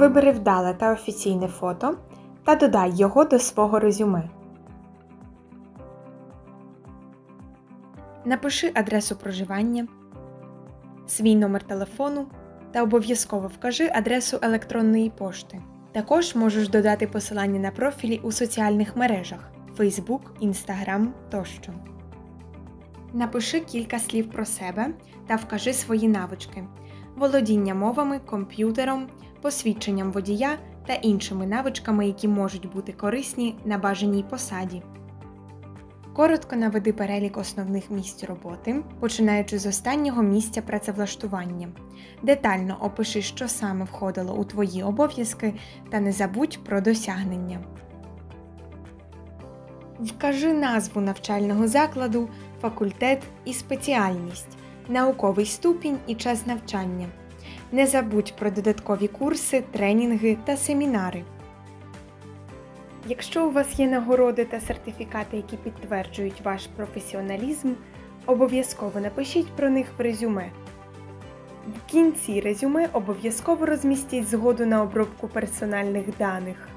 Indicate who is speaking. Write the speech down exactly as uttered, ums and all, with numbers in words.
Speaker 1: Вибери вдале та офіційне фото та додай його до свого резюме. Напиши адресу проживання, свій номер телефону та обов'язково вкажи адресу електронної пошти. Також можеш додати посилання на профілі у соціальних мережах – Facebook, Instagram тощо. Напиши кілька слів про себе та вкажи свої навички – володіння мовами, комп'ютером, посвідченням водія та іншими навичками, які можуть бути корисні на бажаній посаді. Коротко наведи перелік основних місць роботи, починаючи з останнього місця працевлаштування. Детально опиши, що саме входило у твої обов'язки, та не забудь про досягнення. Вкажи назву навчального закладу, факультет і спеціальність, науковий ступінь і час навчання. Не забудь про додаткові курси, тренінги та семінари. Якщо у вас є нагороди та сертифікати, які підтверджують ваш професіоналізм, обов'язково напишіть про них в резюме. В кінці резюме обов'язково розмістіть згоду на обробку персональних даних.